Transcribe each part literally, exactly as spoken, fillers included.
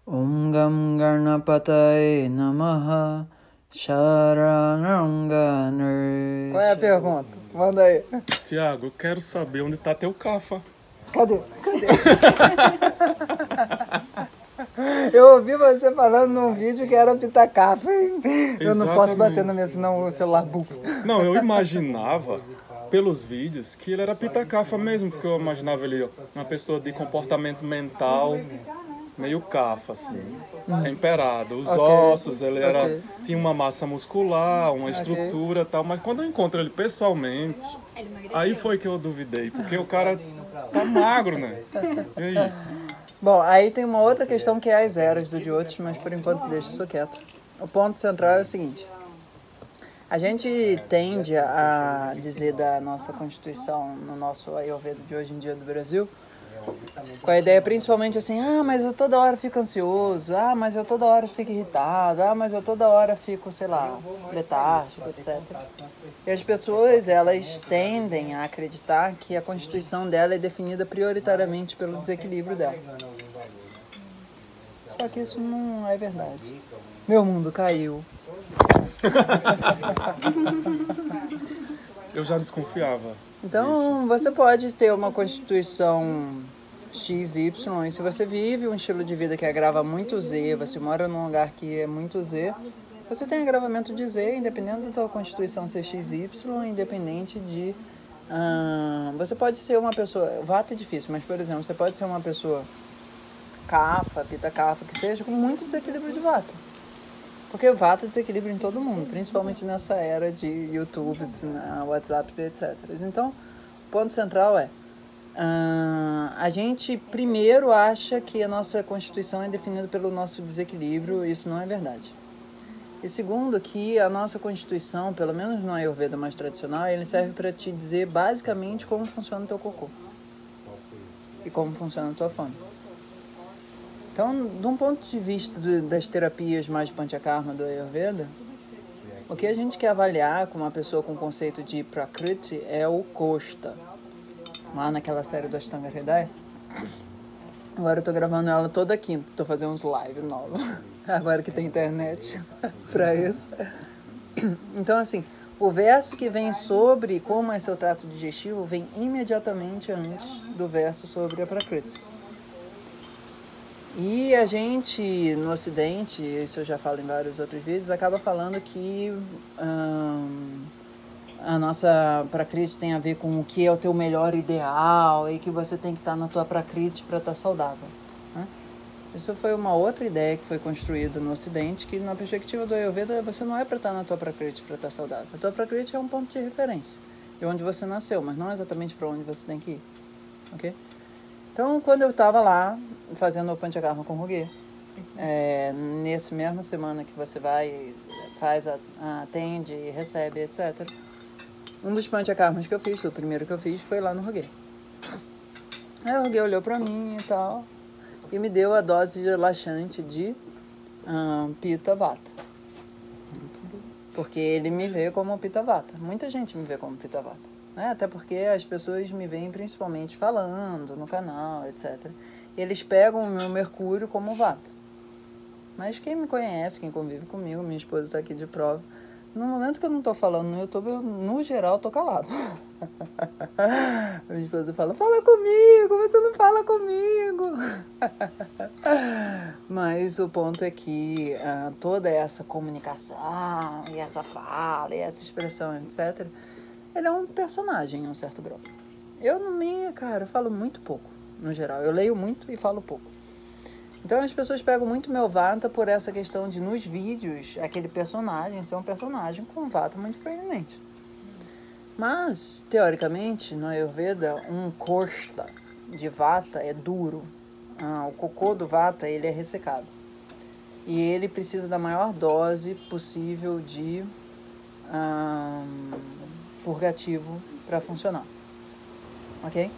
Om Gam Ganapataye Namaha Sharanangana. Qual é a pergunta? Manda aí. Tiago, eu quero saber onde tá teu cafa. Cadê? Cadê? Eu ouvi você falando num vídeo que era pitacafa. Eu não posso bater na minha, senão o celular bufa. Não, eu imaginava, pelos vídeos, que ele era pitacafa mesmo, porque eu imaginava ele uma pessoa de comportamento mental meio cafa, assim, hum. temperado. Os okay. ossos, ele era, okay. tinha uma massa muscular, uma estrutura e okay. tal, mas quando eu encontro ele pessoalmente, aí foi que eu duvidei, porque o cara tá magro, né? E aí? Bom, aí tem uma outra questão que é as eras do Jyotish, mas por enquanto deixa isso quieto. O ponto central é o seguinte: a gente tende a dizer da nossa Constituição, no nosso Ayurveda de hoje em dia do Brasil, com a ideia principalmente assim, ah, mas eu toda hora fico ansioso, ah, mas eu toda hora fico irritado, ah, mas eu toda hora fico, sei lá, letárgico, etcétera. E as pessoas, elas tendem a acreditar que a Constituição dela é definida prioritariamente pelo desequilíbrio dela. Só que isso não é verdade. Meu mundo caiu. Eu já desconfiava. Então, disso. Você pode ter uma Constituição X Y, e se você vive um estilo de vida que agrava muito Z, você mora num lugar que é muito Z, você tem agravamento de Z, independente da tua Constituição ser X Y, independente de... Hum, você pode ser uma pessoa... Vata é difícil, mas, por exemplo, você pode ser uma pessoa Kapha, Pitta Kapha, que seja com muito desequilíbrio de Vata. Porque Vata é desequilíbrio em todo mundo, principalmente nessa era de YouTube, WhatsApp, etcétera. Então, o ponto central é, uh, a gente primeiro acha que a nossa Constituição é definida pelo nosso desequilíbrio, isso não é verdade. E segundo, que a nossa Constituição, pelo menos no Ayurveda mais tradicional, ele serve para te dizer basicamente como funciona o teu cocô e como funciona a tua fome. Então, de um ponto de vista do, das terapias mais Panchakarma do Ayurveda, o que a gente quer avaliar com uma pessoa com o conceito de Prakriti é o Kosta. Lá naquela série do Ashtanga Hridaya. Agora eu tô gravando ela toda quinta, tô fazendo uns live novos. Agora que tem internet pra isso. Então, assim, o verso que vem sobre como é seu trato digestivo vem imediatamente antes do verso sobre a Prakriti. E a gente, no Ocidente, isso eu já falo em vários outros vídeos, acaba falando que hum, a nossa Prakriti tem a ver com o que é o teu melhor ideal e que você tem que estar na tua Prakriti para estar saudável. Né? Isso foi uma outra ideia que foi construída no Ocidente, que na perspectiva do Ayurveda você não é para estar na tua Prakriti para estar saudável. A tua Prakriti é um ponto de referência, de onde você nasceu, mas não exatamente para onde você tem que ir. Ok? Então, quando eu estava lá, fazendo o Panchakarma com o Ruguê, é, nessa mesma semana que você vai, faz, a, a, atende, recebe, etcétera, um dos Panchakarmas que eu fiz, o primeiro que eu fiz, foi lá no Ruguê. Aí o Ruguê olhou pra mim e tal, e me deu a dose relaxante de um, Pitta Vata. Porque ele me vê como Pitta Vata. Muita gente me vê como Pitta Vata. Né? Até porque as pessoas me veem principalmente falando no canal, etcétera. Eles pegam o meu mercúrio como Vata. Mas quem me conhece, quem convive comigo, minha esposa está aqui de prova, no momento que eu não estou falando no YouTube, eu, no geral, estou calado. Minha esposa fala, fala comigo, você não fala comigo. Mas o ponto é que uh, toda essa comunicação, e essa fala, e essa expressão, etcétera, ele é um personagem em um certo grau. Eu, no meio, cara, eu falo muito pouco, no geral. Eu leio muito e falo pouco. Então, as pessoas pegam muito meu Vata por essa questão de, nos vídeos, aquele personagem ser um personagem com um Vata muito proeminente. Mas, teoricamente, no Ayurveda, um Kosta de Vata é duro. Ah, o cocô do Vata, ele é ressecado. E ele precisa da maior dose possível de... Ah, purgativo para funcionar, ok?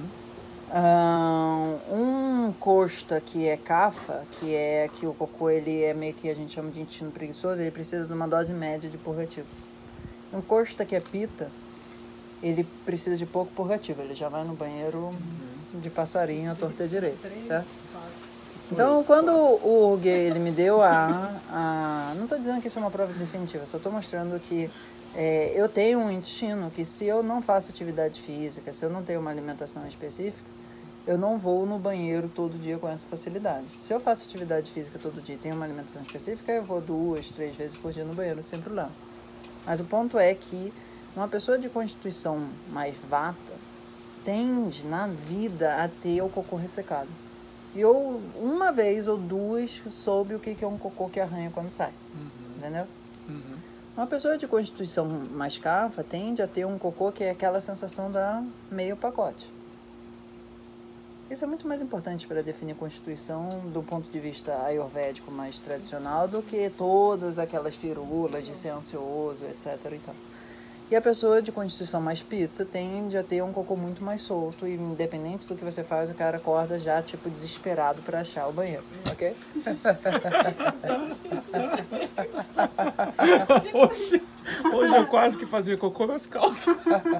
Uhum. Um Kosta que é Kapha, que é que o cocô ele é meio que a gente chama de intestino preguiçoso, ele precisa de uma dose média de purgativo. Um Kosta que é Pitta, ele precisa de pouco purgativo, ele já vai no banheiro uhum. de passarinho à torta direita, certo? Então, quando o Urgue, ele me deu a, a... Não estou dizendo que isso é uma prova definitiva, só estou mostrando que é, eu tenho um intestino que se eu não faço atividade física, se eu não tenho uma alimentação específica, eu não vou no banheiro todo dia com essa facilidade. Se eu faço atividade física todo dia e tenho uma alimentação específica, eu vou duas, três vezes por dia no banheiro sem problema. Mas o ponto é que uma pessoa de constituição mais vata tende na vida a ter o cocô ressecado. E eu, uma vez ou duas, soube o que é um cocô que arranha quando sai. Uhum. Entendeu? Uhum. Uma pessoa de constituição mais cafa tende a ter um cocô que é aquela sensação da meio pacote. Isso é muito mais importante para definir constituição do ponto de vista ayurvédico mais tradicional do que todas aquelas firulas de ser ansioso, etc e tal. E a pessoa de constituição mais pita tende a ter um cocô muito mais solto e independente do que você faz, o cara acorda já, tipo, desesperado para achar o banheiro, ok? hoje, hoje eu quase que fazia cocô nas calças.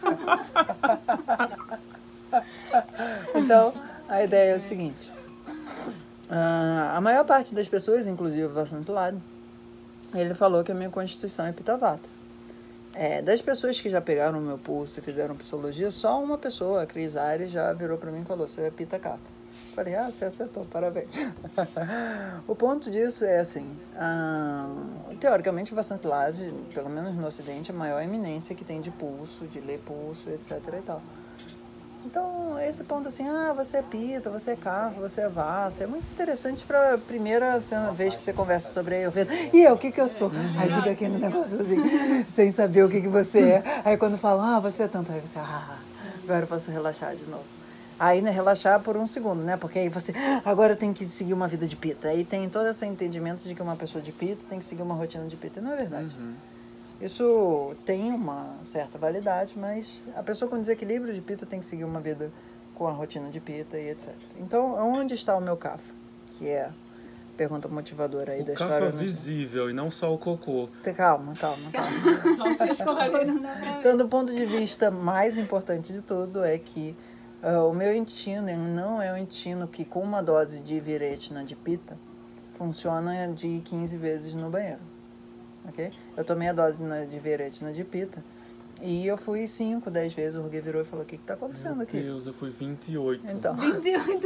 Então, a ideia é o seguinte. Uh, a maior parte das pessoas, inclusive o Vasantulado, ele falou que a minha constituição é pita vata. É, das pessoas que já pegaram o meu pulso e fizeram psicologia, só uma pessoa, a Cris Aires, já virou para mim e falou, você é pita kapha. Falei, ah, você acertou, parabéns. O ponto disso é assim, ah, teoricamente o Vasantulado, pelo menos no Ocidente, é a maior eminência que tem de pulso, de ler pulso, etc e tal. Então, esse ponto assim, ah, você é pita, você é kapha, você é vata, é muito interessante para a primeira vez que você conversa sobre a Ayurveda. E eu, o que que eu sou? Aí fica aqui no negócio assim, sem saber o que que você é. Aí quando fala, ah, você é tanto, aí você, ah, agora eu posso relaxar de novo. Aí, né, relaxar por um segundo, né? Porque aí você, agora tem que seguir uma vida de pita. Aí tem todo esse entendimento de que uma pessoa de pita tem que seguir uma rotina de pita. E não é verdade. Uhum. Isso tem uma certa validade, mas a pessoa com desequilíbrio de pita tem que seguir uma vida com a rotina de pita e etcétera. Então, onde está o meu kapha? Que é a pergunta motivadora aí o da história. O kapha visível e não só o cocô. Calma, calma, calma. Só o pescoço, não dá pra ver. Então, do ponto de vista mais importante de tudo é que uh, o meu intestino não é um intestino que com uma dose de viretina de pita funciona de quinze vezes no banheiro. Okay? Eu tomei a dose de viretina de pita e eu fui cinco, dez vezes. O Urgue virou e falou, o que está acontecendo aqui? Meu Deus, eu fui vinte e oito. Então, vinte e oito.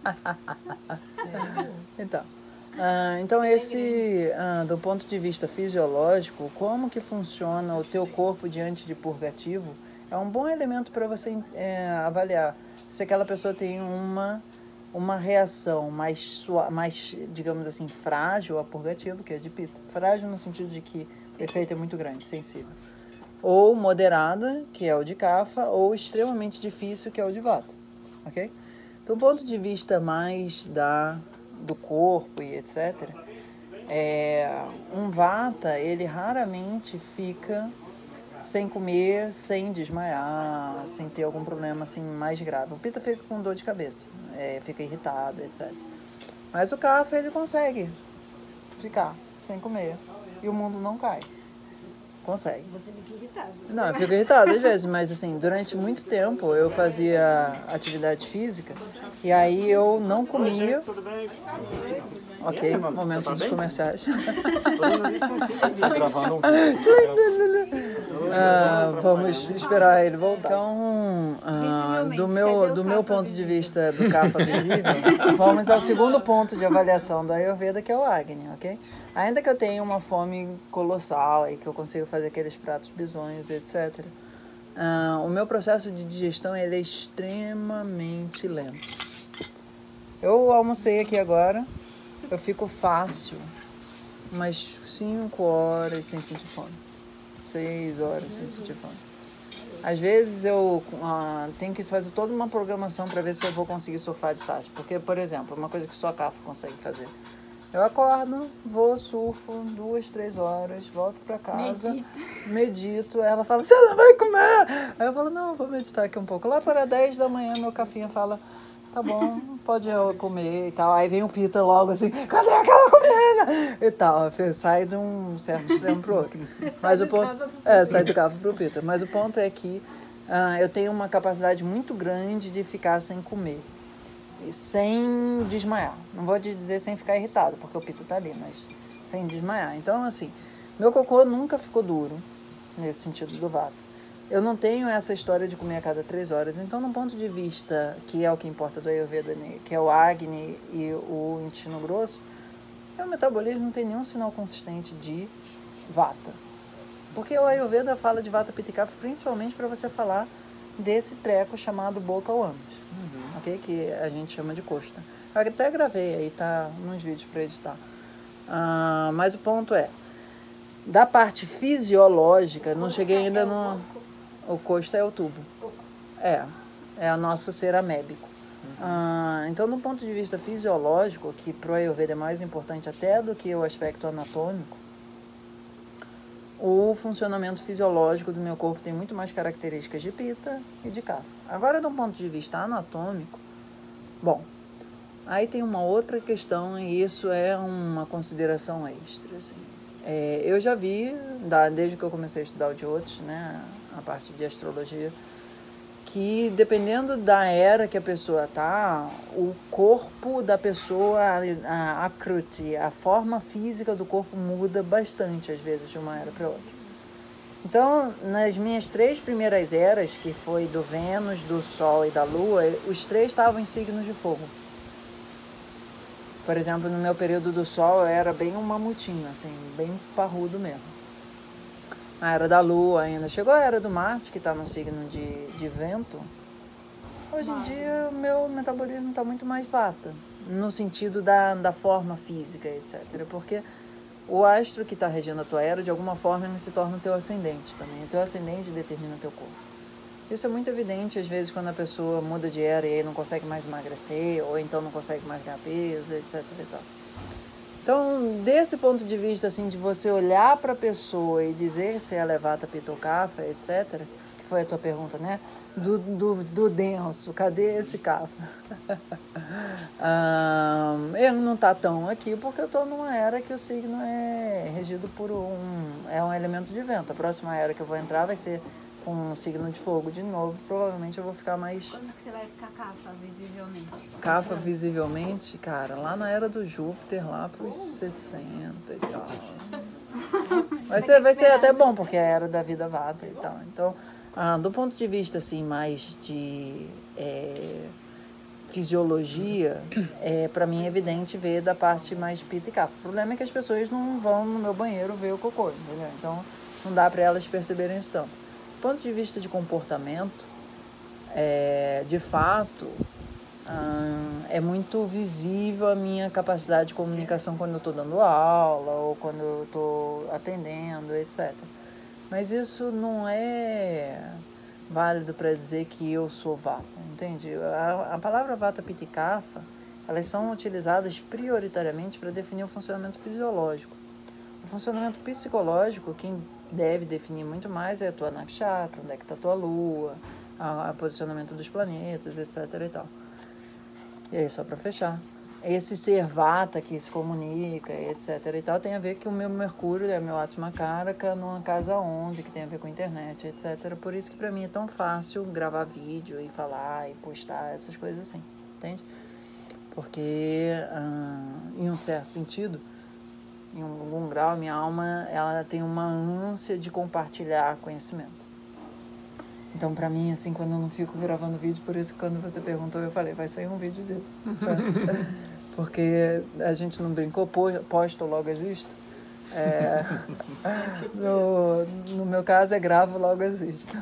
então, uh, então esse, uh, do ponto de vista fisiológico, como que funciona o teu corpo diante de purgativo é um bom elemento para você é, avaliar se aquela pessoa tem uma... uma reação mais, sua, mais, digamos assim, frágil a purgativo, que é de pita. Frágil no sentido de que o efeito é muito grande, sensível. Ou moderada, que é o de kapha, ou extremamente difícil, que é o de vata. Ok? Do ponto de vista mais da, do corpo e etcétera, é, um vata, ele raramente fica sem comer, sem desmaiar, sem ter algum problema assim mais grave. O pita fica com dor de cabeça, é, fica irritado, etcétera. Mas o kapha, ele consegue ficar sem comer e o mundo não cai. Consegue. Você fica irritado. Não, eu fico irritado às vezes, mas assim, durante muito tempo eu fazia atividade física e aí eu não comia. Tudo bem? Ok, momento dos comerciais. Gravando um vídeo. Ah, vamos esperar ele voltar. Então, ah, do, meu, do meu ponto de vista do kapha visível, vamos ao segundo ponto de avaliação da Ayurveda, que é o Agni, ok? Ainda que eu tenha uma fome colossal e que eu consiga fazer aqueles pratos bizonhos, etcétera, ah, o meu processo de digestão ele é extremamente lento. Eu almocei aqui agora, eu fico fácil, umas cinco horas sem sentir fome. Seis horas sem sentir fome. Às vezes eu ah, tenho que fazer toda uma programação para ver se eu vou conseguir surfar de tarde. Porque, por exemplo, uma coisa que só a kapha consegue fazer. Eu acordo, vou, surfo, duas, três horas, volto para casa, Medita. medito. Ela fala, você não vai comer? Aí eu falo, não, vou meditar aqui um pouco. Lá para dez da manhã, meu cafinha fala, tá bom, pode eu comer e tal. Aí vem o pita logo assim, cadê aquela comida? E tal, sai de um certo extremo pro outro. Mas o ponto, é, sai do kapha pro pita. Mas o ponto é que ah, eu tenho uma capacidade muito grande de ficar sem comer. e sem desmaiar. Não vou te dizer sem ficar irritado, porque o pito tá ali, mas sem desmaiar. Então, assim, meu cocô nunca ficou duro, nesse sentido do vata. Eu não tenho essa história de comer a cada três horas. Então, no ponto de vista, que é o que importa do Ayurveda, que é o Agni e o intestino grosso, meu metabolismo não tem nenhum sinal consistente de vata. Porque o Ayurveda fala de vata, pitta e kapha principalmente para você falar desse treco chamado boca ao ânus, uhum. ok? Que a gente chama de costa. Eu até gravei, aí tá nos vídeos para editar. Ah, mas o ponto é, da parte fisiológica, não cheguei ainda no... O costo é o tubo. É, é o nosso ser amébico. Uhum. Ah, então, do ponto de vista fisiológico, que pro Ayurveda é mais importante até do que o aspecto anatômico, o funcionamento fisiológico do meu corpo tem muito mais características de Pitta e de Kapha. Agora, do ponto de vista anatômico, bom, aí tem uma outra questão e isso é uma consideração extra, assim. É, eu já vi, desde que eu comecei a estudar o de outros, né, a parte de astrologia, que dependendo da era que a pessoa tá, o corpo da pessoa, a akruti, a forma física do corpo muda bastante, às vezes, de uma era para outra. Então, nas minhas três primeiras eras, que foi do Vênus, do Sol e da Lua, os três estavam em signos de fogo. Por exemplo, no meu período do Sol, eu era bem um mamutinho, assim, bem parrudo mesmo. A era da Lua ainda. Chegou a era do Marte, que está no signo de, de vento. Hoje em dia, o meu metabolismo está muito mais vata, no sentido da, da forma física, etcétera. Porque o astro que está regendo a tua era, de alguma forma, ele se torna o teu ascendente também. O teu ascendente determina o teu corpo. Isso é muito evidente, às vezes, quando a pessoa muda de era e aí não consegue mais emagrecer, ou então não consegue mais ganhar peso, etcétera e tal. Então, desse ponto de vista, assim, de você olhar para a pessoa e dizer se ela é vata, pitta ou kapha, etcétera, que foi a tua pergunta, né? Do, do, do denso, cadê esse kapha? ah, ele não está tão aqui porque eu estou numa era que o signo é regido por um... é um elemento de vento. A próxima era que eu vou entrar vai ser com um signo de fogo de novo. Provavelmente eu vou ficar mais... Quando que você vai ficar kapha, visivelmente? Kapha, visivelmente, cara, lá na era do Júpiter, lá pros sessenta e tal. Vai ser, vai ser até bom, porque é a era da vida vata e tal. Então, ah, do ponto de vista, assim, mais de é, fisiologia, é, para mim é evidente ver da parte mais pitta e kapha. O problema é que as pessoas não vão no meu banheiro ver o cocô, entendeu? Então, não dá para elas perceberem isso tanto. Do ponto de vista de comportamento, é, de fato, hum, é muito visível a minha capacidade de comunicação quando eu estou dando aula ou quando eu estou atendendo, etcétera. Mas isso não é válido para dizer que eu sou vata, entende? A, a palavra vata, pitta e kapha, elas são utilizadas prioritariamente para definir o funcionamento fisiológico. O funcionamento psicológico, quem deve definir muito mais é a tua nakshatra, onde é que está a tua lua, o posicionamento dos planetas, etcétera e tal. E aí, só para fechar, esse ser vata que se comunica, etcétera e tal, tem a ver que o meu Mercúrio é meu Atma Karaka numa casa onze, que tem a ver com internet, etcétera. Por isso que para mim é tão fácil gravar vídeo e falar e postar essas coisas assim, entende? Porque, hum, em um certo sentido, em um, algum grau, minha alma ela tem uma ânsia de compartilhar conhecimento. Então, pra mim, assim, quando eu não fico gravando vídeo, por isso que quando você perguntou, eu falei, vai sair um vídeo disso. Porque a gente não brincou, posto logo existo. É, no, no meu caso é gravo, logo existo.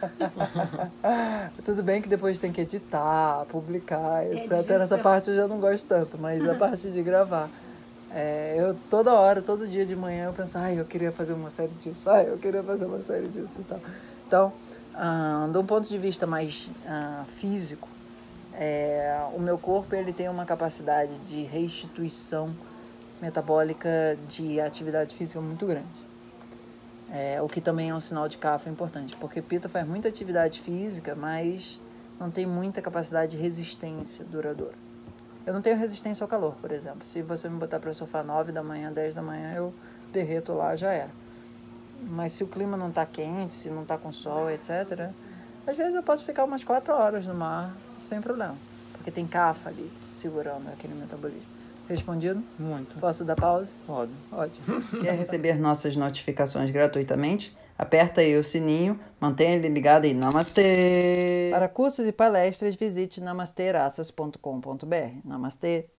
Tudo bem que depois tem que editar, publicar, etcétera. Essa parte eu já não gosto tanto, mas a parte de gravar. É, eu toda hora, todo dia de manhã eu penso, ai, eu queria fazer uma série disso, ai, eu queria fazer uma série disso e tal. Então, ah, de um ponto de vista mais ah, físico, é, o meu corpo ele tem uma capacidade de restituição metabólica de atividade física muito grande. É, o que também é um sinal de kapha importante, porque Pitta faz muita atividade física, mas não tem muita capacidade de resistência duradoura. Eu não tenho resistência ao calor, por exemplo. Se você me botar para o sofá nove da manhã, dez da manhã, eu derreto lá, já era. Mas se o clima não está quente, se não está com sol, etcétera, às vezes eu posso ficar umas quatro horas no mar sem problema. Porque tem cafa ali, segurando aquele metabolismo. Respondido? Muito. Posso dar pausa? Pode. Ótimo. Quer receber nossas notificações gratuitamente? Aperta aí o sininho, mantenha ele ligado e namastê! Para cursos e palestras, visite namasteraças ponto com ponto br. Namastê!